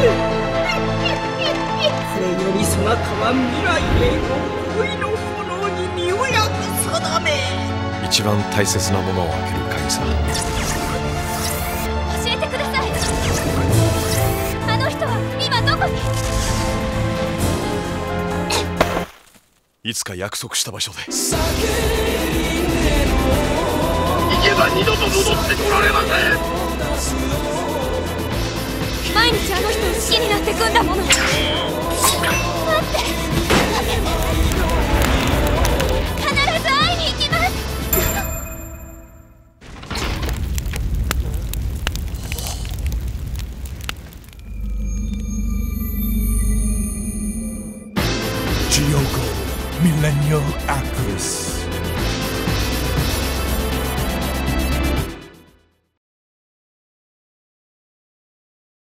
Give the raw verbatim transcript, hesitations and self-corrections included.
これよりそなたは未来への恋の炎に身を焼く定め。 一番大切なものを開ける鍵さ。 教えてください。あの人は今どこに？ いつか約束した場所で。行けば二度と戻ってこられません。 毎日あの人を好きになってくんだもの。待って、必ず会いに行きます。 Gyoko Millennial Actress